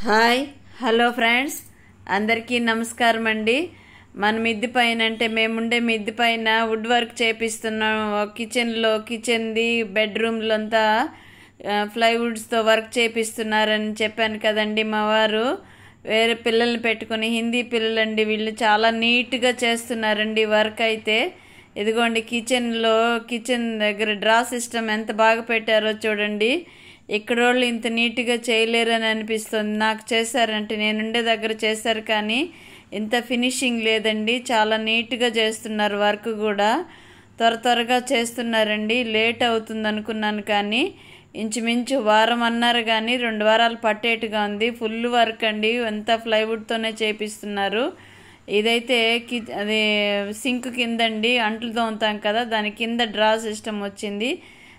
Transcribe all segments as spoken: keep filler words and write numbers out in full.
Hi hello friends, అందరికీ నమస్కారం అండి. మన మిద్ది పైన అంటే మేముండే మిద్ది పైన వుడ్ వర్క్ చేపిస్తున్నాం. కిచెన్లో కిచెన్ది బెడ్రూమ్లో అంతా ప్లైవుడ్స్తో వర్క్ చేపిస్తున్నారని చెప్పాను కదండి. మా వారు వేరే పిల్లల్ని పెట్టుకుని, హిందీ పిల్లలండి వీళ్ళు, చాలా నీట్గా చేస్తున్నారండి వర్క్ అయితే. ఇదిగోండి కిచెన్లో కిచెన్ దగ్గర డ్రా సిస్టమ్ ఎంత బాగా పెట్టారో చూడండి. ఇక్కడ వాళ్ళు ఇంత నీట్గా చేయలేరని అనిపిస్తుంది నాకు. చేశారంటే నేనుండే దగ్గర చేశారు, కానీ ఇంత ఫినిషింగ్ లేదండి. చాలా నీట్గా చేస్తున్నారు వర్క్ కూడా, త్వర త్వరగా చేస్తున్నారండి. లేట్ అవుతుంది అనుకున్నాను, కానీ ఇంచుమించు వారం అన్నారు, కానీ రెండు వారాలు పట్టేట్టుగా ఉంది. ఫుల్ వర్క్ అండి, అంతా ప్లైవుడ్తోనే చేపిస్తున్నారు. ఇదైతే కి అది సింక్ కిందండి, అంట్లు తోముతాం కదా, దాని కింద డ్రా సిస్టమ్ వచ్చింది.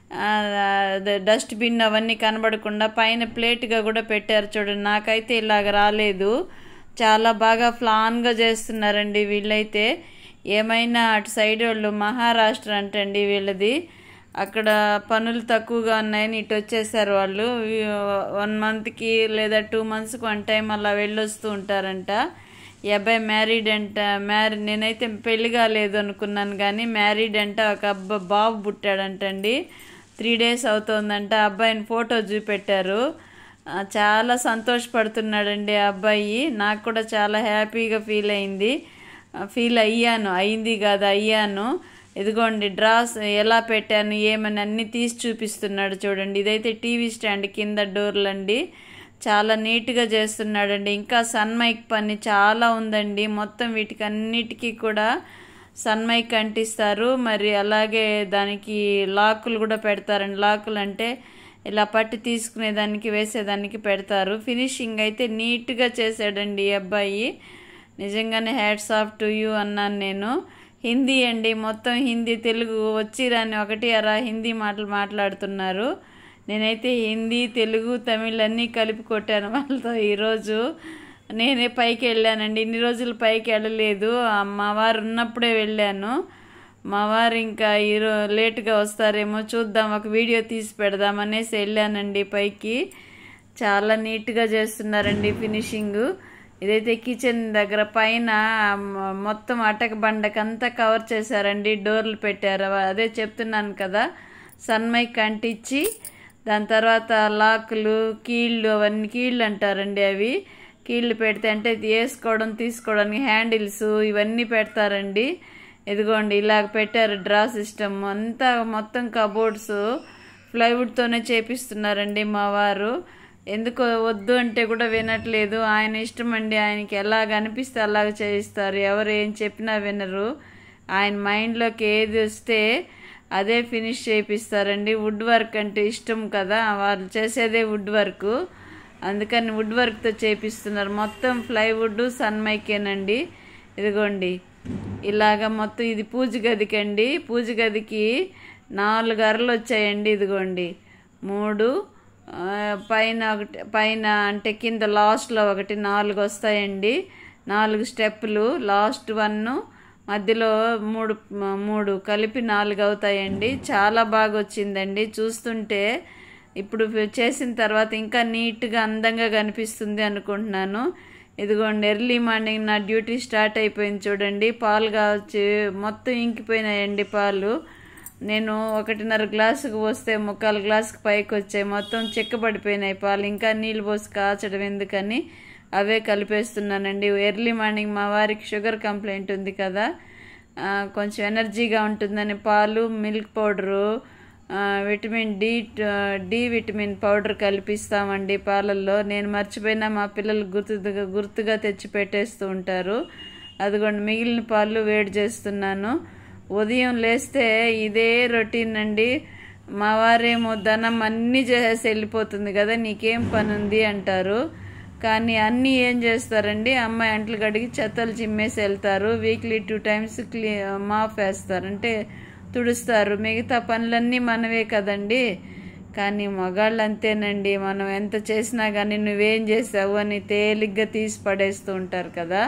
డస్ట్బిన్ అవన్నీ కనబడకుండా పైన ప్లేట్గా కూడా పెట్టారు చూడండి. నాకైతే ఇలాగ రాలేదు. చాలా బాగా ప్లాన్గా చేస్తున్నారండి వీళ్ళైతే. ఏమైనా అటు సైడ్ వాళ్ళు మహారాష్ట్ర అంటండి వీళ్ళది. అక్కడ పనులు తక్కువగా ఉన్నాయని ఇటు వచ్చేసారు వాళ్ళు. వన్ మంత్కి లేదా టూ మంత్స్కి వన్ టైం అలా వెళ్ళొస్తూ ఉంటారంట. ఈ అబ్బాయి మ్యారీడ్ అంట. మ్యారీ నేనైతే పెళ్లి కాలేదు అనుకున్నాను, కానీ మ్యారీడ్ అంట. ఒక అబ్బా బాబు పుట్టాడంటండి. Three days అవుతోందంట. అబ్బాయిని ఫోటో చూపెట్టారు. చాలా సంతోషపడుతున్నాడండి ఆ అబ్బాయి. నాకు కూడా చాలా హ్యాపీగా ఫీల్ అయింది ఫీల్ అయ్యాను అయింది కాదు అయ్యాను. ఇదిగోండి డ్రాస్ ఎలా పెట్టాను ఏమని అన్నీ తీసి చూపిస్తున్నాడు చూడండి. ఇదైతే టీవీ స్టాండ్ కింద డోర్లండి. చాలా నీట్గా చేస్తున్నాడండి. ఇంకా సన్మైక్ పని చాలా ఉందండి. మొత్తం వీటికి అన్నిటికీ కూడా సన్మైక్ అంటిస్తారు. మరి అలాగే దానికి లాకులు కూడా పెడతారండి. లాకులు అంటే ఇలా పట్టి తీసుకునేదానికి వేసేదానికి పెడతారు. ఫినిషింగ్ అయితే నీట్గా చేశాడండి ఈ అబ్బాయి. నిజంగానే హ్యాట్స్ ఆఫ్ టు యూ అన్నాను నేను. హిందీ అండి, మొత్తం హిందీ, తెలుగు వచ్చిరాని ఒకటి అరా హిందీ మాటలు మాట్లాడుతున్నారు. నేనైతే హిందీ, తెలుగు, తమిళ్ అన్నీ కలిపి కొట్టాను వాళ్ళతో. ఈరోజు నేనే పైకి వెళ్ళానండి. ఇన్ని రోజులు పైకి వెళ్ళలేదు. మా వారు ఉన్నప్పుడే వెళ్ళాను. మా వారు ఇంకా ఈరో లేటుగా వస్తారేమో చూద్దాం, ఒక వీడియో తీసి పెడదాం అనేసి వెళ్ళానండి పైకి. చాలా నీట్గా చేస్తున్నారండి ఫినిషింగ్. ఇదైతే కిచెన్ దగ్గర పైన మొత్తం అటక బండకంతా కవర్ చేశారండి. డోర్లు పెట్టారు. అదే చెప్తున్నాను కదా, సన్మైక్ అంటించి దాని తర్వాత లాకులు, కీళ్ళు, అవన్నీ కీళ్ళు అంటారండి. అవి కీళ్ళు పెడితే అంటే వేసుకోవడం తీసుకోవడానికి హ్యాండిల్స్ ఇవన్నీ పెడతారండి. ఇదిగోండి ఇలాగ పెట్టారు డ్రా సిస్టమ్ అంతా. మొత్తం కబోర్డ్స్ ప్లైవుడ్తోనే చేపిస్తున్నారండి మా వారు. ఎందుకో వద్దు అంటే కూడా వినట్లేదు. ఆయన ఇష్టం అండి. ఆయనకి ఎలాగ అనిపిస్తే అలాగ చేయిస్తారు. ఎవరు ఏం చెప్పినా వినరు. ఆయన మైండ్లోకి ఏది వస్తే అదే ఫినిష్ చేయిస్తారండి. వుడ్ వర్క్ అంటే ఇష్టం కదా, వాళ్ళు చేసేదే వుడ్ వర్క్. అందుకని వుడ్ వర్క్తో చేపిస్తున్నారు. మొత్తం ప్లైవుడ్ సన్మైకేనండి. ఇదిగోండి ఇలాగ మొత్తం. ఇది పూజ గదికి అండి. పూజ గదికి నాలుగు అరలు వచ్చాయండి. ఇదిగోండి మూడు పైన ఒకటి, పైన అంటే కింద లాస్ట్లో ఒకటి, నాలుగు వస్తాయండి. నాలుగు స్టెప్పులు, లాస్ట్ వన్, మధ్యలో మూడు మూడు కలిపి నాలుగు అవుతాయండి. చాలా బాగా వచ్చిందండి. చూస్తుంటే ఇప్పుడు చేసిన తర్వాత ఇంకా నీట్గా అందంగా కనిపిస్తుంది అనుకుంటున్నాను. ఇదిగోండి ఎర్లీ మార్నింగ్ నా డ్యూటీ స్టార్ట్ అయిపోయింది చూడండి. పాలు కావచ్చు, మొత్తం ఇంకిపోయినాయండి పాలు. నేను ఒకటిన్నర గ్లాసుకు పోస్తే ముక్కాలు గ్లాసుకు పైకి వచ్చాయి. మొత్తం చిక్కబడిపోయినాయి పాలు. ఇంకా నీళ్ళు పోసి కాచడం ఎందుకని అవే కలిపేస్తున్నానండి. ఎర్లీ మార్నింగ్ మా వారికి షుగర్ కంప్లైంట్ ఉంది కదా, కొంచెం ఎనర్జీగా ఉంటుందని పాలు, milk powder, vitamin D D vitamin powder కలిపిస్తామండి పాలల్లో. నేను మర్చిపోయినా మా పిల్లలు గుర్తుగా గుర్తుగా తెచ్చి పెట్టేస్తూ ఉంటారు. అదిగోండి మిగిలిన పాలు వేడి చేస్తున్నాను. ఉదయం లేస్తే ఇదే రొటీన్ అండి. మా వారేమో ధనం అన్నీ చేసేసి వెళ్ళిపోతుంది కదా, నీకేం పని ఉంది అంటారు. కానీ అన్నీ ఏం చేస్తారండి, అమ్మాయి అంట్లు కడిగి చెత్తలు చిమ్మేసి వెళ్తారు. వీక్లీ టూ టైమ్స్ క్లీ మాఫ్ వేస్తారు, అంటే తుడుస్తారు. మిగతా పనులన్నీ మనవే కదండి. కానీ మగాళ్ళు అంతేనండి. మనం ఎంత చేసినా కానీ నువ్వేం చేసావు అని తేలిగ్గా తీసి పడేస్తూ ఉంటారు కదా.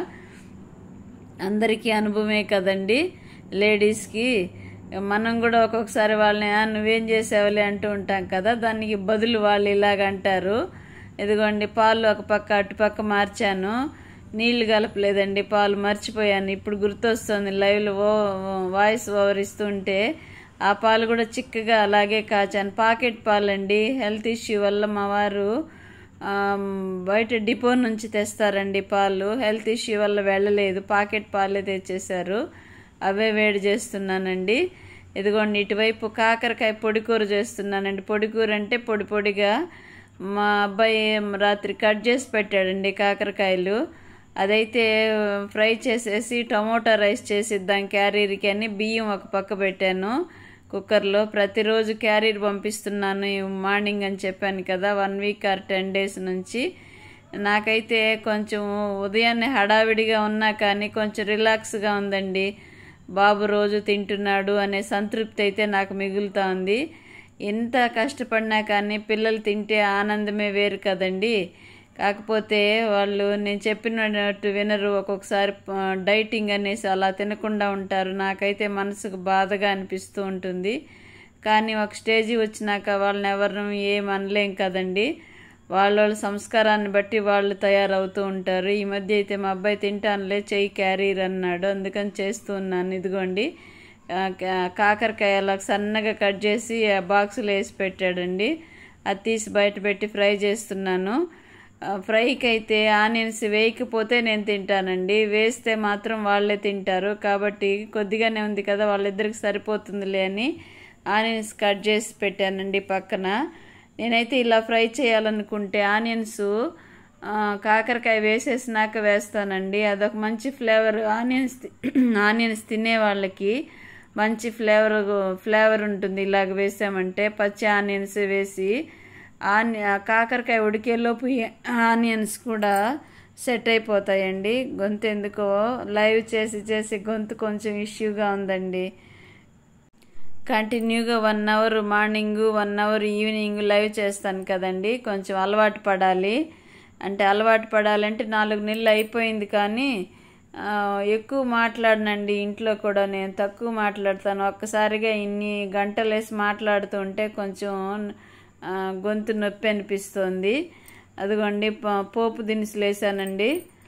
అందరికీ అనుభవమే కదండి లేడీస్కి. మనం కూడా ఒక్కొక్కసారి వాళ్ళని నువ్వేం చేసావులే అంటూ ఉంటాం కదా, దానికి బదులు వాళ్ళు ఇలాగంటారు. ఇదిగోండి పాలు ఒక పక్క అటుపక్క మార్చాను, నీళ్లు కలపలేదండి, పాలు మర్చిపోయాను. ఇప్పుడు గుర్తొస్తుంది లైవ్లో ఓ వాయిస్ ఓవర్ ఇస్తుంటే ఆ పాలు కూడా చిక్కగా అలాగే కాచాను. పాకెట్ పాలండి. హెల్త్ ఇష్యూ వల్ల మా వారు బయట డిపో నుంచి తెస్తారండి పాలు. హెల్త్ ఇష్యూ వల్ల వెళ్ళలేదు, పాకెట్ పాలే తెచ్చేశారు, అవే వేడి చేస్తున్నానండి. ఇదిగోండి ఇటువైపు కాకరకాయ పొడికూర చేస్తున్నానండి. పొడికూర అంటే పొడి పొడిగా మా అబ్బాయి రాత్రి కట్ చేసి పెట్టాడండి కాకరకాయలు. అదైతే ఫ్రై చేసేసి టమోటా రైస్ చేసిద్దాం క్యారీర్కి అని బియ్యం ఒక పక్క పెట్టాను కుక్కర్లో. ప్రతిరోజు క్యారీర్ పంపిస్తున్నాను మార్నింగ్ అని చెప్పాను కదా, one week or ten days నుంచి. నాకైతే కొంచెం ఉదయాన్నే హడావిడిగా ఉన్నా కానీ కొంచెం రిలాక్స్గా ఉందండి. బాబు రోజు తింటున్నాడు అనే సంతృప్తి అయితే నాకు మిగులుతూ ఉంది. ఎంత కష్టపడినా కానీ పిల్లలు తింటే ఆనందమే వేరు కదండి. కాకపోతే వాళ్ళు నేను చెప్పినట్టు వినరు, ఒక్కొక్కసారి డైటింగ్ అనేసి అలా తినకుండా ఉంటారు. నాకైతే మనసుకు బాధగా అనిపిస్తూ ఉంటుంది. కానీ ఒక స్టేజీ వచ్చినాక వాళ్ళని ఎవరిని ఏం అనలేం కదండి. వాళ్ళ వాళ్ళ సంస్కారాన్ని బట్టి వాళ్ళు తయారవుతూ ఉంటారు. ఈ మధ్య అయితే మా అబ్బాయి తింటానులే చెయ్యి క్యారీర్ అన్నాడు, అందుకని చేస్తూ ఉన్నాను. ఇదిగోండి కాకరకాయ అలా సన్నగా కట్ చేసి ఆ బాక్సులో వేసి పెట్టాడండి. అది తీసి బయట పెట్టి ఫ్రై చేస్తున్నాను. ఫ్రైకి అయితే ఆనియన్స్ వేయకపోతే నేను తింటానండి, వేస్తే మాత్రం వాళ్ళే తింటారు. కాబట్టి కొద్దిగానే ఉంది కదా వాళ్ళిద్దరికి సరిపోతుందిలే అని ఆనియన్స్ కట్ చేసి పెట్టానండి పక్కన. నేనైతే ఇలా ఫ్రై చేయాలనుకుంటే ఆనియన్స్ కాకరకాయ వేసేసినాక వేస్తానండి. అదొక మంచి ఫ్లేవర్. ఆనియన్స్ ఆనియన్స్ తినే వాళ్ళకి మంచి ఫ్లేవర్ ఫ్లేవర్ ఉంటుంది ఇలాగ వేసామంటే. పచ్చి ఆనియన్స్ వేసి ఆని కాకరకాయ ఉడికేలోపు ఆనియన్స్ కూడా సెట్ అయిపోతాయండి. గొంతు ఎందుకో లైవ్ చేసి చేసి గొంతు కొంచెం ఇష్యూగా ఉందండి. కంటిన్యూగా one hour morning one hour evening live చేస్తాను కదండి. కొంచెం అలవాటు పడాలి. అంటే అలవాటు పడాలంటే నాలుగు నెలలు అయిపోయింది కానీ ఎక్కువ మాట్లాడనండి. ఇంట్లో కూడా నేను తక్కువ మాట్లాడతాను. ఒక్కసారిగా ఇన్ని గంటలు వేసి మాట్లాడుతూ ఉంటే కొంచెం గొంతు నొప్పి అనిపిస్తుంది. అదిగోండి పోపు దినుసులు వేసానండి.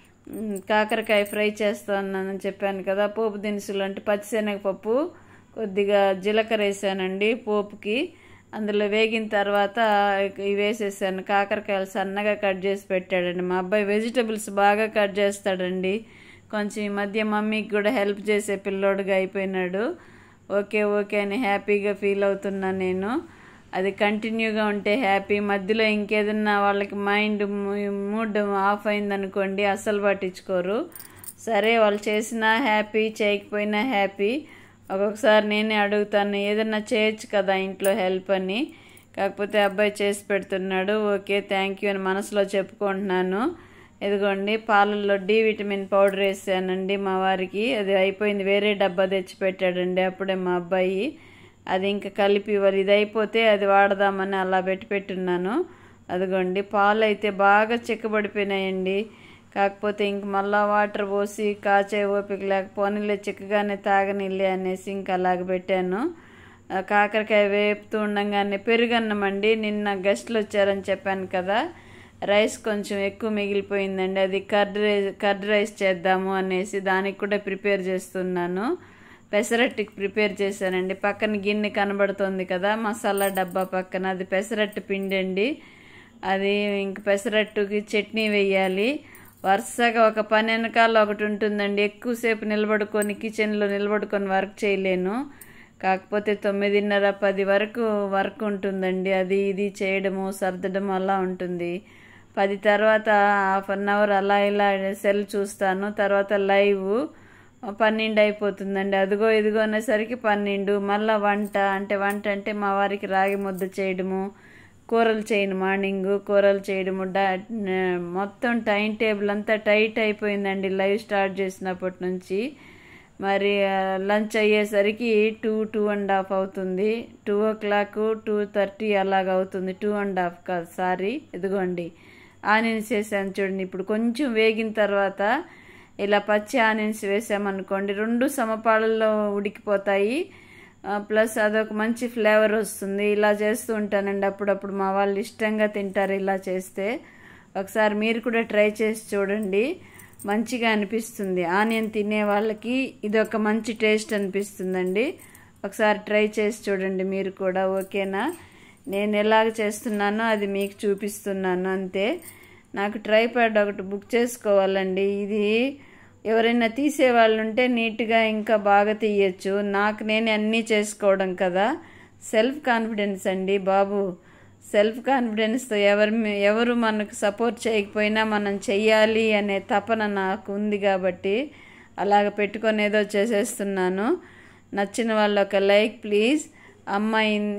కాకరకాయ ఫ్రై చేస్తానని చెప్పాను కదా, పోపు దినుసులు అంటే పచ్చిశనగపప్పు, కొద్దిగా జీలకర్ర వేసానండి పోపుకి. అందులో వేగిన తర్వాత ఇవి వేసేసాను. కాకరకాయలు సన్నగా కట్ చేసి పెట్టాడండి మా అబ్బాయి. వెజిటబుల్స్ బాగా కట్ చేస్తాడండి. కొంచెం ఈ మధ్య మమ్మీకి కూడా హెల్ప్ చేసే పిల్లోడుగా అయిపోయినాడు. ఓకే ఓకే అని హ్యాపీగా ఫీల్ అవుతున్నాను నేను. అది కంటిన్యూగా ఉంటే హ్యాపీ. మధ్యలో ఇంకేదన్నా వాళ్ళకి మైండ్ మూడ్ ఆఫ్ అయిందనుకోండి అస్సలు పట్టించుకోరు. సరే వాళ్ళు చేసినా హ్యాపీ, చేయకపోయినా హ్యాపీ. ఒక్కొక్కసారి నేనే అడుగుతాను ఏదన్నా చేయొచ్చు కదా ఇంట్లో హెల్ప్ అని. కాకపోతే అబ్బాయి చేసి పెడుతున్నాడు. ఓకే థ్యాంక్ యూ అని మనసులో చెప్పుకుంటున్నాను. ఇదిగోండి పాలల్లో డి విటమిన్ పౌడర్ వేసానండి మా వారికి. అది అయిపోయింది, వేరే డబ్బా తెచ్చి పెట్టాడండి అప్పుడే మా అబ్బాయి. అది ఇంకా కలిపి ఇవ్వాలి, ఇది అయిపోతే అది వాడదామని అలా పెట్టి పెట్టున్నాను. అదిగోండి పాలు అయితే బాగా చిక్కబడిపోయినాయండి. కాకపోతే ఇంక మళ్ళా వాటర్ పోసి కాచే ఓపిక లేకపోనిలే చిక్కగానే తాగనిలే అనేసి ఇంకా అలాగ పెట్టాను. కాకరకాయ వేపుతూ ఉండగానే పెరుగన్నం అండి. నిన్న గెస్ట్లు వచ్చారని చెప్పాను కదా, రైస్ కొంచెం ఎక్కువ మిగిలిపోయిందండి. అది కర్డ్ రైస్ కర్డ్ రైస్ చేద్దాము అనేసి దానికి కూడా ప్రిపేర్ చేస్తున్నాను. పెసరట్టుకి ప్రిపేర్ చేశానండి. పక్కన గిన్నె కనబడుతుంది కదా మసాలా డబ్బా పక్కన, అది పెసరట్టు పిండి అండి. అది ఇంక పెసరట్టుకి చట్నీ వేయాలి. వరుసగా ఒక పని వెనకాల ఒకటి ఉంటుందండి. ఎక్కువసేపు నిలబడుకొని కిచెన్లో నిలబడుకొని వర్క్ చేయలేను. కాకపోతే తొమ్మిదిన్నర పది వరకు వర్క్ ఉంటుందండి. అది ఇది చేయడము సర్దడం అలా ఉంటుంది. పది తర్వాత హాఫ్ అన్ అవర్ అలా ఇలా సెల్ చూస్తాను. తర్వాత లైవ్ పన్నెండు అయిపోతుందండి. అదిగో ఇదిగో అనేసరికి పన్నెండు. మళ్ళీ వంట అంటే వంట అంటే మా వారికి రాగి ముద్ద చేయడము, కూరలు చేయను మార్నింగ్ కూరలు చేయడము, మొత్తం టైం టేబుల్ అంతా టైట్ అయిపోయిందండి లైవ్ స్టార్ట్ చేసినప్పటి నుంచి. మరి లంచ్ అయ్యేసరికి టూ టూ అండ్ హాఫ్ అవుతుంది. Two o'clock two thirty అలాగ అవుతుంది. టూ అండ్ హాఫ్ కాదు సారీ. ఇదిగోండి ఆనియన్స్ వేసాను చూడండి. ఇప్పుడు కొంచెం వేగిన తర్వాత ఇలా పచ్చి ఆనియన్స్ వేసామనుకోండి రెండు సమపాళ్ళల్లో ఉడికిపోతాయి. ప్లస్ అదొక మంచి ఫ్లేవర్ వస్తుంది. ఇలా చేస్తూ ఉంటానండి అప్పుడప్పుడు. మా వాళ్ళు ఇష్టంగా తింటారు ఇలా చేస్తే. ఒకసారి మీరు కూడా ట్రై చేసి చూడండి, మంచిగా అనిపిస్తుంది. ఆనియన్ తినే వాళ్ళకి ఇది ఒక మంచి టేస్ట్ అనిపిస్తుందండి. ఒకసారి ట్రై చేసి చూడండి మీరు కూడా, ఓకేనా? నేను ఎలాగ చేస్తున్నానో అది మీకు చూపిస్తున్నాను అంతే. నాకు ట్రైపాడ్ ఒకటి బుక్ చేసుకోవాలండి. ఇది ఎవరైనా తీసేవాళ్ళు ఉంటే నీట్గా ఇంకా బాగా తీయచ్చు. నాకు నేనే అన్నీ చేసుకోవడం కదా, సెల్ఫ్ కాన్ఫిడెన్స్ అండి బాబు. సెల్ఫ్ కాన్ఫిడెన్స్తో ఎవరు ఎవరు మనకు సపోర్ట్ చేయకపోయినా మనం చెయ్యాలి అనే తపన నాకు ఉంది కాబట్టి అలాగ పెట్టుకొని ఏదో చేసేస్తున్నాను. నచ్చిన వాళ్ళు ఒక లైక్ ప్లీజ్. అమ్మ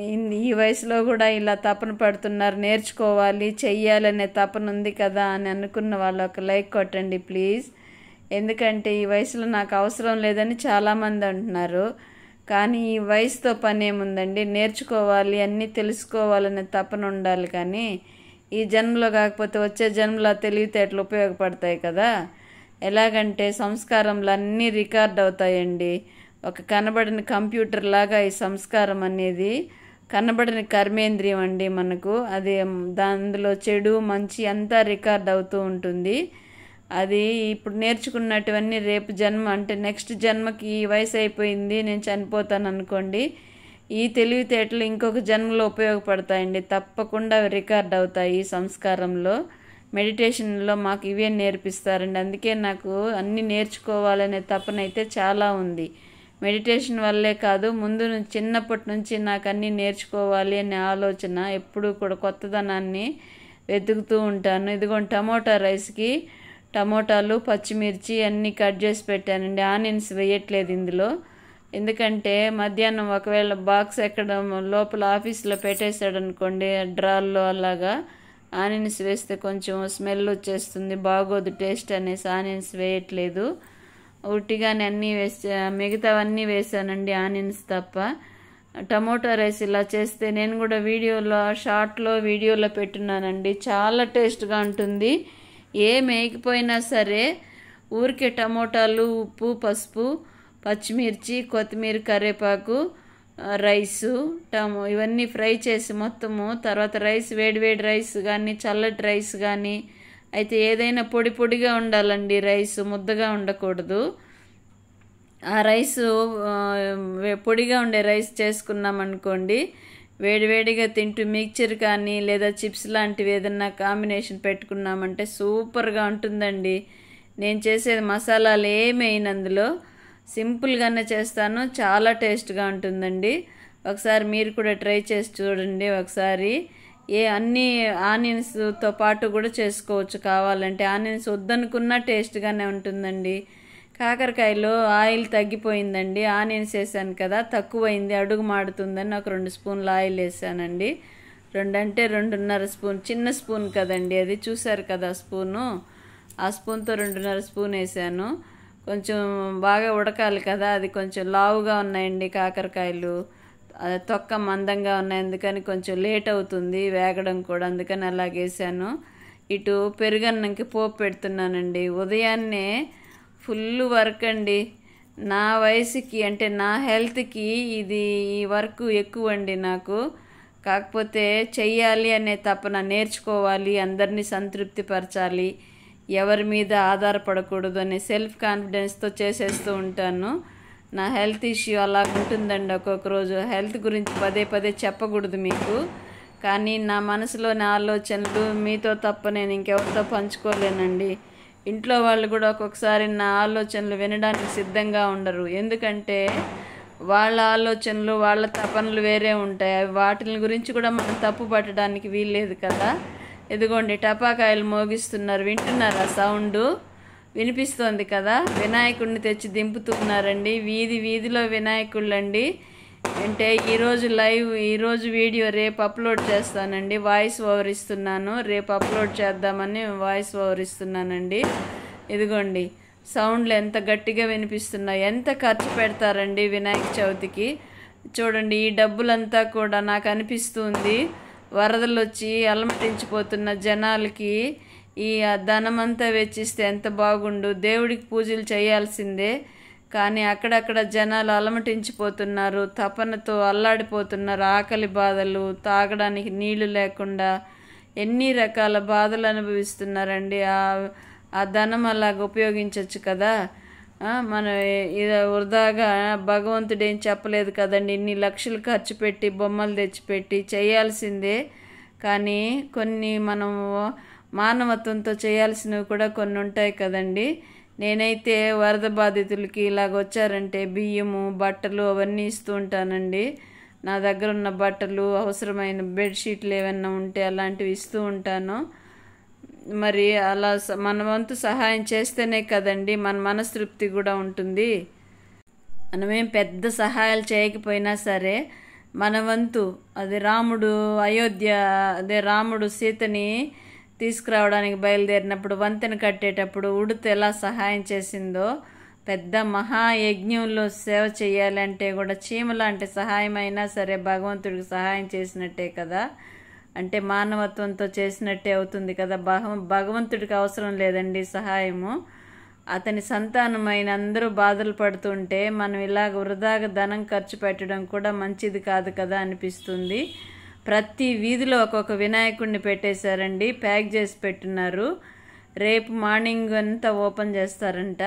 ఈ వయసులో కూడా ఇలా తపన పడుతున్నారు, నేర్చుకోవాలి చెయ్యాలనే తపన ఉంది కదా అని అనుకున్న వాళ్ళు ఒక లైక్ కొట్టండి ప్లీజ్. ఎందుకంటే ఈ వయసులో నాకు అవసరం లేదని చాలామంది అంటున్నారు. కానీ ఈ వయసుతో పని ఏముందండి, నేర్చుకోవాలి అన్నీ తెలుసుకోవాలనే తపన ఉండాలి. కానీ ఈ జన్మలో కాకపోతే వచ్చే జన్మలో తెలివితేటలు ఉపయోగపడతాయి కదా. ఎలాగంటే సంస్కారంలో అన్నీ రికార్డ్ అవుతాయండి. ఒక కనబడిన కంప్యూటర్ లాగా ఈ సంస్కారం అనేది కనబడిన కర్మేంద్రియం అండి మనకు. అది దానిలో చెడు మంచి అంతా రికార్డ్ అవుతూ ఉంటుంది. అది ఇప్పుడు నేర్చుకున్నటువన్నీ రేపు జన్మ అంటే నెక్స్ట్ జన్మకి ఈ వయసు అయిపోయింది, నేను చనిపోతాను అనుకోండి, ఈ తెలివితేటలు ఇంకొక జన్మలో ఉపయోగపడతాయండి. తప్పకుండా రికార్డ్ అవుతాయి ఈ సంస్కారంలో. మెడిటేషన్లో మాకు ఇవే నేర్పిస్తారండి. అందుకే నాకు అన్నీ నేర్చుకోవాలనే తపన అయితే చాలా ఉంది. మెడిటేషన్ వల్లే కాదు, ముందు చిన్నప్పటి నుంచి నాకు అన్నీ నేర్చుకోవాలి అనే ఆలోచన, ఎప్పుడూ కూడా కొత్తదనాన్ని వెతుకుతూ ఉంటాను. ఇదిగోండి టమోటా రైస్కి టమోటాలు పచ్చిమిర్చి అన్నీ కట్ చేసి పెట్టానండి. ఆనియన్స్ వేయట్లేదు ఇందులో, ఎందుకంటే మధ్యాహ్నం ఒకవేళ బాక్స్ ఎక్కడ లోపల ఆఫీస్లో పెట్టేశాడు అనుకోండి డ్రాల్లో, అలాగా ఆనియన్స్ వేస్తే కొంచెం స్మెల్ వచ్చేస్తుంది, బాగోదు టేస్ట్ అనేసి ఆనియన్స్ వేయట్లేదు. ఉట్టిగానే అన్నీ వేసా, మిగతావన్నీ వేసానండి ఆనియన్స్ తప్ప. టమోటా రైస్ ఇలా చేస్తే నేను కూడా వీడియోలో షార్ట్లో వీడియోలో పెట్టున్నానండి. చాలా టేస్ట్గా ఉంటుంది. ఏం వేయకపోయినా సరే ఊరికే టమోటాలు, ఉప్పు, పసుపు, పచ్చిమిర్చి, కొత్తిమీర, కరివేపాకు, రైసు టమో ఇవన్నీ ఫ్రై చేసి మొత్తము, తర్వాత రైస్ వేడివేడి రైస్ కానీ చల్లటి రైస్ కానీ అయితే ఏదైనా పొడి పొడిగా ఉండాలండి, రైస్ ముద్దగా ఉండకూడదు. ఆ రైసు పొడిగా ఉండే రైస్ చేసుకున్నామనుకోండి, వేడివేడిగా తింటూ మిక్చర్ కానీ లేదా చిప్స్ లాంటివి ఏదన్నా కాంబినేషన్ పెట్టుకున్నామంటే సూపర్గా ఉంటుందండి. నేను చేసేది మసాలాలు ఏమి వేయను అందులో, సింపుల్గానే చేస్తాను, చాలా టేస్ట్గా ఉంటుందండి. ఒకసారి మీరు కూడా ట్రై చేసి చూడండి ఒకసారి. ఏ అన్ని ఆనియన్స్తో పాటు కూడా చేసుకోవచ్చు కావాలంటే, ఆనియన్స్ వద్దనుకున్నా టేస్ట్గానే ఉంటుందండి. కాకరకాయలో ఆయిల్ తగ్గిపోయిందండి, ఆనియన్స్ వేసాను కదా తక్కువైంది, అడుగు మాడుతుందని ఒక రెండు స్పూన్లు ఆయిల్ వేసానండి. రెండు అంటే రెండున్నర స్పూన్, చిన్న స్పూన్ కదండి అది, చూసారు కదా స్పూను, ఆ స్పూన్తో రెండున్నర స్పూన్ వేసాను. కొంచెం బాగా ఉడకాలి కదా, అది కొంచెం లావుగా ఉన్నాయండి కాకరకాయలు, తొక్క మందంగా ఉన్నాయి, అందుకని కొంచెం లేట్ అవుతుంది వేగడం కూడా, అందుకని అలాగేసాను. ఇటు పెరుగన్నంకి పోపు పెడుతున్నానండి. ఉదయాన్నే ఫుల్ వర్క్ అండి, నా వయసుకి అంటే నా హెల్త్కి ఇది ఈ వర్క్ ఎక్కువ అండి నాకు. కాకపోతే చెయ్యాలి అనే తపన, నేర్చుకోవాలి, అందరినీ సంతృప్తి పరచాలి, ఎవరి మీద ఆధారపడకూడదు అనే సెల్ఫ్ కాన్ఫిడెన్స్తో చేసేస్తూ ఉంటాను. నా హెల్త్ ఇష్యూ అలా ఉంటుందండి ఒక్కొక్క రోజు. హెల్త్ గురించి పదే పదే చెప్పకూడదు మీకు, కానీ నా మనసులోని ఆలోచనలు మీతో తప్ప నేను ఇంకెవరితో పంచుకోలేనండి. ఇంట్లో వాళ్ళు కూడా ఒక్కొక్కసారి నా ఆలోచనలు వినడానికి సిద్ధంగా ఉండరు, ఎందుకంటే వాళ్ళ ఆలోచనలు వాళ్ళ తపనలు వేరే ఉంటాయి. అవి వాటి గురించి కూడా మనం తప్పు పట్టడానికి వీల్లేదు కదా. ఇదిగోండి టపాకాయలు మోగిస్తున్నారు, వింటున్నారా సౌండ్ వినిపిస్తోంది కదా. వినాయకుడిని తెచ్చి దింపుతున్నారండి, వీధి వీధిలో వినాయకుళ్ళండి. అంటే ఈరోజు లైవ్, ఈరోజు వీడియో రేపు అప్లోడ్ చేస్తానండి. వాయిస్ ఓవర్ ఇస్తున్నాను, రేపు అప్లోడ్ చేద్దామని వాయిస్ ఓవర్ ఇస్తున్నానండి. ఇదిగోండి సౌండ్లు ఎంత గట్టిగా వినిపిస్తున్నాయి. ఎంత ఖర్చు పెడతారండి వినాయక చవితికి. చూడండి ఈ డబ్బులంతా కూడా నాకు అనిపిస్తుంది వరదలు వచ్చి అలమటించిపోతున్న జనాలకి ఈ ధనమంతా వెచ్చిస్తే ఎంత బాగుండు. దేవుడికి పూజలు చేయాల్సిందే, కానీ అక్కడక్కడ జనాలు అలమటించిపోతున్నారు, తపనతో అల్లాడిపోతున్నారు. ఆకలి బాధలు, తాగడానికి నీళ్లు లేకుండా ఎన్ని రకాల బాధలు అనుభవిస్తున్నారండి. ఆ ధనం అలాగ ఉపయోగించవచ్చు కదా. మన ఇది వృధాగా భగవంతుడు ఏం చెప్పలేదు కదండి. ఇన్ని లక్షలు ఖర్చు పెట్టి బొమ్మలు తెచ్చిపెట్టి చేయాల్సిందే. కానీ కొన్ని మనం మానవత్వంతో చేయాల్సినవి కూడా కొన్ని ఉంటాయి కదండి. నేనైతే వరద బాధితులకి ఇలాగ వచ్చారంటే బియ్యము బట్టలు అవన్నీ ఇస్తూ ఉంటానండి. నా దగ్గర ఉన్న బట్టలు అవసరమైన బెడ్షీట్లు ఏమన్నా ఉంటే అలాంటివి ఇస్తూ ఉంటాను. మరి అలా మన వంతు సహాయం చేస్తేనే కదండి మన మనస్తృప్తి కూడా ఉంటుంది. మనమేం పెద్ద సహాయాలు చేయకపోయినా సరే మన వంతు, అది రాముడు అయోధ్య అదే రాముడు సీతని తీసుకురావడానికి బయలుదేరినప్పుడు వంతెన కట్టేటప్పుడు ఉడత ఎలా సహాయం చేసిందో, పెద్ద మహాయజ్ఞంలో సేవ చేయాలంటే కూడా చీమ లాంటి సహాయం అయినా సరే భగవంతుడికి సహాయం చేసినట్టే కదా. అంటే మానవత్వంతో చేసినట్టే అవుతుంది కదా. భగ భగవంతుడికి అవసరం లేదండి సహాయము. అతని సంతానమైన అందరూ బాధలు పడుతుంటే మనం ఇలాగ వృధాగా ధనం ఖర్చు పెట్టడం కూడా మంచిది కాదు కదా అనిపిస్తుంది. ప్రతి వీధిలో ఒక్కొక్క వినాయకుడిని పెట్టేశారండి, ప్యాక్ చేసి పెట్టున్నారు. రేపు మార్నింగ్ అంతా ఓపెన్ చేస్తారంట.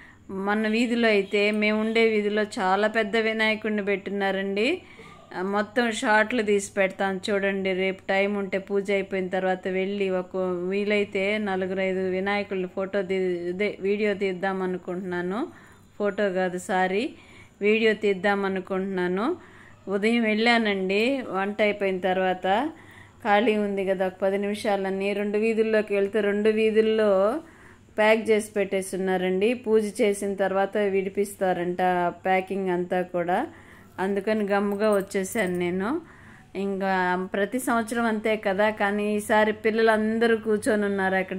మన వీధిలో అయితే మేము ఉండే వీధిలో చాలా పెద్ద వినాయకుడిని పెట్టున్నారండి. మొత్తం షార్ట్లు తీసి పెడతాను చూడండి. రేపు టైం ఉంటే పూజ అయిపోయిన తర్వాత వెళ్ళి ఒక వీలైతే నలుగురు ఐదు వినాయకుడిని ఫోటో తీ ఇదే వీడియో తీద్దాం అనుకుంటున్నాను. ఫోటో కాదు సారీ వీడియో తీద్దాం అనుకుంటున్నాను. ఉదయం వెళ్ళానండి, వంట అయిపోయిన తర్వాత ఖాళీ ఉంది కదా ఒక పది నిమిషాలన్నీ రెండు వీధుల్లోకి వెళ్తే రెండు వీధుల్లో ప్యాక్ చేసి పెట్టేస్తున్నారండి. పూజ చేసిన తర్వాత విడిపిస్తారంట ప్యాకింగ్ అంతా కూడా. అందుకని గమ్ముగా వచ్చేసాను నేను. ఇంకా ప్రతి సంవత్సరం అంతే కదా, కానీ ఈసారి పిల్లలందరూ కూర్చొని ఉన్నారు అక్కడ.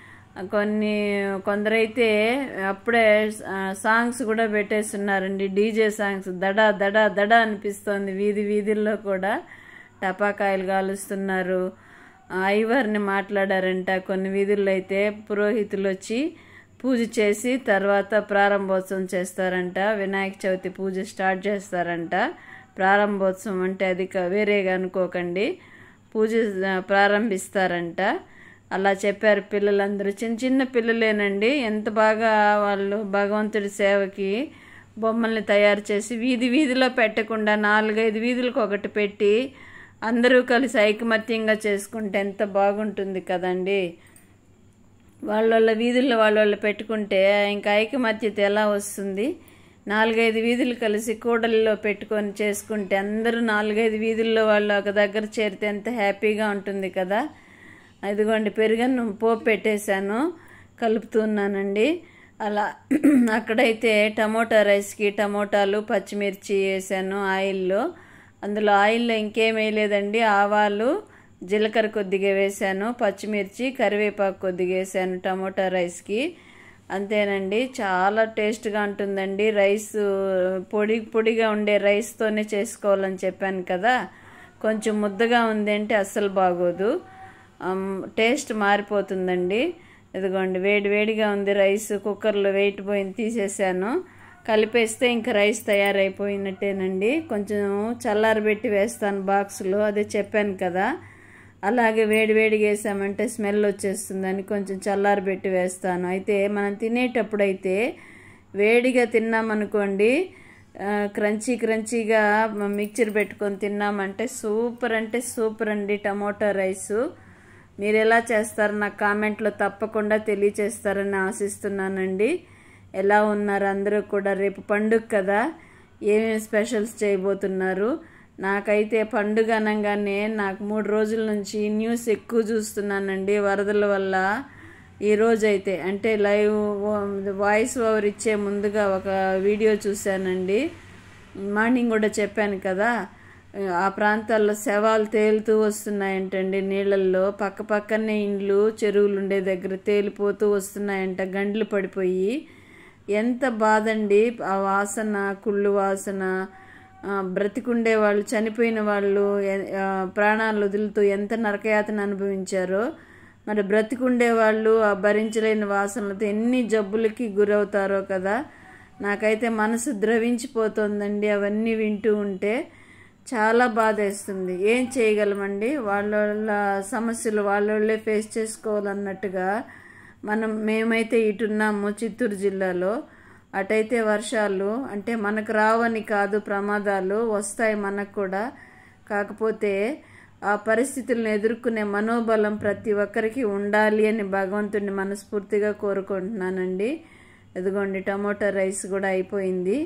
కొన్ని కొందరైతే అప్పుడే సాంగ్స్ కూడా పెట్టేస్తున్నారండి, డీజే సాంగ్స్. దడ దడ దడ అనిపిస్తోంది వీధి వీధుల్లో కూడా. టపాకాయలు కాలుస్తున్నారు. ఐవర్ని మాట్లాడారంట కొన్ని వీధుల్లో అయితే. పురోహితులు వచ్చి పూజ చేసి తర్వాత ప్రారంభోత్సవం చేస్తారంట. వినాయక చవితి పూజ స్టార్ట్ చేస్తారంట. ప్రారంభోత్సవం అంటే అది వేరేగా అనుకోకండి, పూజ ప్రారంభిస్తారంట. అలా చెప్పారు పిల్లలందరూ. చిన్న చిన్న పిల్లలేనండి, ఎంత బాగా వాళ్ళు భగవంతుడి సేవకి బొమ్మల్ని తయారు చేసి వీధి వీధిలో పెట్టకుండా నాలుగైదు వీధులకు ఒకటి పెట్టి అందరూ కలిసి ఐకమత్యంగా చేసుకుంటే ఎంత బాగుంటుంది కదండి. వాళ్ళ వీధుల్లో వాళ్ళ పెట్టుకుంటే ఇంకా ఐకమత్యత ఎలా వస్తుంది. నాలుగైదు వీధులు కలిసి కూడలిలో పెట్టుకొని చేసుకుంటే అందరూ నాలుగైదు వీధుల్లో వాళ్ళు ఒక దగ్గర చేరితే ఎంత హ్యాపీగా ఉంటుంది కదా. ఇదిగోండి పెరుగన్నం పోపు పెట్టేశాను, కలుపుతున్నానండి. అలా అక్కడైతే టమోటా రైస్కి టమోటాలు పచ్చిమిర్చి వేసాను ఆయిల్లో. అందులో ఆయిల్లో ఇంకేం వేయలేదండి, ఆవాలు జీలకర్ర కొద్దిగా వేసాను, పచ్చిమిర్చి కరివేపాకు కొద్దిగా వేసాను టమోటా రైస్కి. అంతేనండి, చాలా టేస్ట్గా ఉంటుందండి. రైస్ పొడి పొడిగా ఉండే రైస్తోనే చేసుకోవాలని చెప్పాను కదా. కొంచెం ముద్దగా ఉంది అంటే అస్సలు బాగోదు, టేస్ట్ మారిపోతుందండి. ఇదిగోండి వేడి వేడిగా ఉంది రైస్. కుక్కర్లో వెయిట్ పోయింది, తీసేసాను. కలిపేస్తే ఇంకా రైస్ తయారైపోయినట్టేనండి. కొంచెం చల్లారబెట్టి వేస్తాను బాక్స్లో, అదే చెప్పాను కదా. అలాగే వేడి వేడిగా వేసామంటే స్మెల్ వచ్చేస్తుందని కొంచెం చల్లారబెట్టి వేస్తాను. అయితే మనం తినేటప్పుడు అయితే వేడిగా తిన్నామనుకోండి, క్రంచీ క్రంచీగా మిక్చర్ పెట్టుకొని తిన్నామంటే సూపర్ అంటే సూపర్ అండి టమోటా రైసు. మీరు ఎలా చేస్తారు నాకు కామెంట్లో తప్పకుండా తెలియచేస్తారని ఆశిస్తున్నానండి. ఎలా ఉన్నారు అందరూ కూడా? రేపు పండుగ కదా, ఏమేమి స్పెషల్స్ చేయబోతున్నారు? నాకైతే పండుగ అనగానే నాకు మూడు రోజుల నుంచి న్యూస్ ఎక్కువ చూస్తున్నానండి వరదల వల్ల. ఈరోజైతే అంటే లైవ్ వాయిస్ ఓవర్ ఇచ్చే ముందుగా ఒక వీడియో చూశానండి. మార్నింగ్ కూడా చెప్పాను కదా, ఆ ప్రాంతాల్లో శవాలు తేలుతూ వస్తున్నాయంటండి నీళ్ళల్లో. పక్క పక్కనే ఇండ్లు చెరువులు ఉండే దగ్గర తేలిపోతూ వస్తున్నాయంట, గండ్లు పడిపోయి. ఎంత బాధండి ఆ వాసన, కుళ్ళు వాసన. బ్రతికుండే వాళ్ళు, చనిపోయిన వాళ్ళు ప్రాణాలు వదులుతూ ఎంత నరకయాతన అనుభవించారో. మరి బ్రతికుండే వాళ్ళు ఆ భరించలేని వాసనలతో ఎన్ని జబ్బులకి గురవుతారో కదా. నాకైతే మనసు ద్రవించిపోతుందండి అవన్నీ వింటూ ఉంటే. చాలా బాధేస్తుంది. ఏం చేయగలమండి, వాళ్ళ వాళ్ళ సమస్యలు వాళ్ళే ఫేస్ చేసుకోవాలన్నట్టుగా. మనం మేమైతే ఇటున్నాము చిత్తూరు జిల్లాలో, అటైతే వర్షాలు అంటే మనకు రావని కాదు, ప్రమాదాలు వస్తాయి మనకు కూడా. కాకపోతే ఆ పరిస్థితులను ఎదుర్కొనే మనోబలం ప్రతి ఒక్కరికి ఉండాలి అని భగవంతుడిని మనస్ఫూర్తిగా కోరుకుంటున్నానండి. ఎదుగోండి టమోటా రైస్ కూడా అయిపోయింది,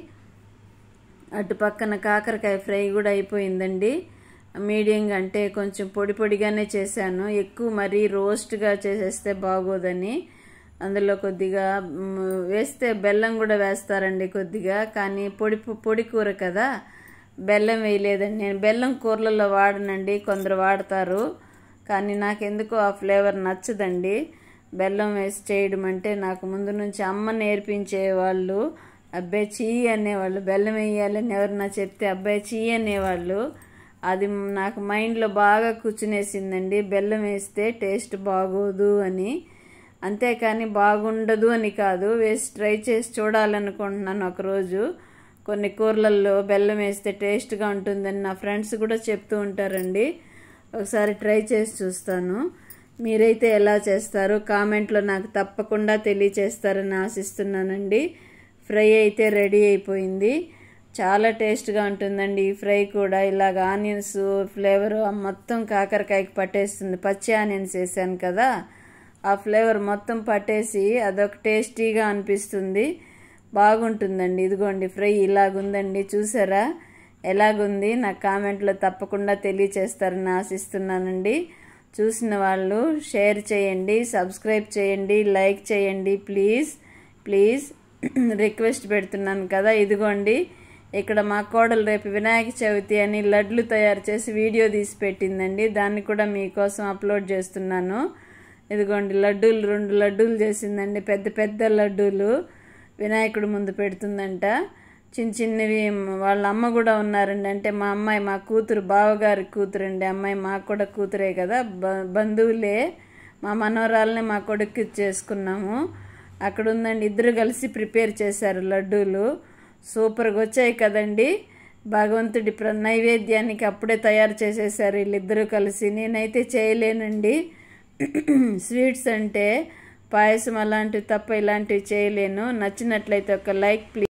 అటు పక్కన కాకరకాయ ఫ్రై కూడా అయిపోయిందండి. మీడియంగా అంటే కొంచెం పొడి పొడిగానే చేశాను, ఎక్కువ మరీ రోస్ట్గా చేసేస్తే బాగోదని. అందులో కొద్దిగా వేస్తే బెల్లం కూడా వేస్తారండి కొద్దిగా, కానీ పొడి పొడి కూర కదా బెల్లం వేయలేదండి. నేను బెల్లం కూరలలో వాడనండి, కొందరు వాడతారు, కానీ నాకెందుకో ఆ ఫ్లేవర్ నచ్చదండి బెల్లం వేసి చేయడం అంటే. నాకు ముందు నుంచి అమ్మ నేర్పించేవాళ్ళు, అబ్బాయి చీ అనేవాళ్ళు, బెల్లం వేయాలని ఎవరన్నా చెప్తే అబ్బాయి చీ అనేవాళ్ళు. అది నాకు మైండ్లో బాగా కూర్చునేసిందండి, బెల్లం వేస్తే టేస్ట్ బాగోదు అని. అంతేకాని బాగుండదు అని కాదు, వేసి ట్రై చేసి చూడాలనుకుంటున్నాను ఒకరోజు. కొన్ని కూరలలో బెల్లం వేస్తే టేస్ట్గా ఉంటుందని నా ఫ్రెండ్స్ కూడా చెప్తూ ఉంటారండి. ఒకసారి ట్రై చేసి చూస్తాను. మీరైతే ఎలా చేస్తారు కామెంట్లో నాకు తప్పకుండా తెలియచేస్తారని ఆశిస్తున్నానండి. ఫ్రై అయితే రెడీ అయిపోయింది, చాలా టేస్ట్గా ఉంటుందండి ఈ ఫ్రై కూడా. ఇలాగ ఆనియన్స్ ఫ్లేవర్ మొత్తం కాకరకాయకి పట్టేస్తుంది, పచ్చి ఆనియన్స్ వేసాను కదా, ఆ ఫ్లేవర్ మొత్తం పట్టేసి అదొక టేస్టీగా అనిపిస్తుంది, బాగుంటుందండి. ఇదిగోండి ఫ్రై ఇలాగుందండి, చూసారా ఎలాగుంది? నాకు కామెంట్లో తప్పకుండా తెలియచేస్తారని ఆశిస్తున్నానండి. చూసిన వాళ్ళు షేర్ చేయండి, సబ్స్క్రైబ్ చేయండి, లైక్ చేయండి ప్లీజ్ ప్లీజ్ రిక్వెస్ట్ పెడుతున్నాను కదా. ఇదిగోండి ఇక్కడ మా కోడలు రేపు వినాయక చవితి అని లడ్లు తయారు చేసి వీడియో తీసి పెట్టిందండి, దాన్ని కూడా మీకోసం అప్లోడ్ చేస్తున్నాను. ఇదిగోండి లడ్డూలు, రెండు లడ్డూలు చేసిందండి, పెద్ద పెద్ద లడ్డూలు వినాయకుడు ముందు పెడుతుందంట. చిన్న చిన్నవి వాళ్ళ అమ్మ కూడా ఉన్నారండి, అంటే మా అమ్మాయి, మా కూతురు, బావగారి కూతురు అండి. అమ్మాయి మాకు కూడా కూతురే కదా, బంధువులే. మా మనవరాలని మా కొడుకు చేసుకున్నాము. అక్కడ ఉందండి, ఇద్దరు కలిసి ప్రిపేర్ చేశారు లడ్డూలు, సూపర్గా వచ్చాయి కదండి. భగవంతుడి ప్ర నైవేద్యానికి అప్పుడే తయారు చేసేసారు వీళ్ళిద్దరూ కలిసి. నేనైతే చేయలేనండి స్వీట్స్ అంటే, పాయసం అలాంటివి తప్ప ఇలాంటివి చేయలేను. నచ్చినట్లయితే ఒక లైక్ ప్లీజ్.